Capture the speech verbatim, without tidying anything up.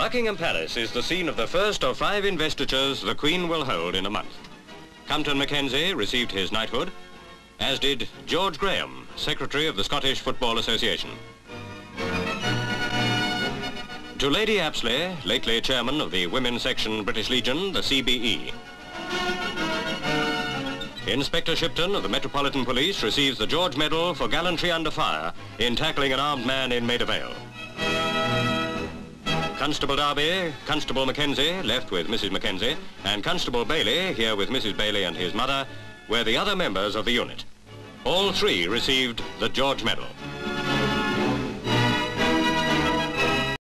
Buckingham Palace is the scene of the first of five investitures the Queen will hold in a month. Compton Mackenzie received his knighthood, as did George Graham, Secretary of the Scottish Football Association. To Lady Apsley, lately chairman of the Women's Section British Legion, the C B E. Inspector Shipton of the Metropolitan Police receives the George Medal for gallantry under fire in tackling an armed man in Maida Vale. Constable Darby, Constable Mackenzie, left with Missus Mackenzie, and Constable Bailey, here with Missus Bailey and his mother, were the other members of the unit. All three received the George Medal.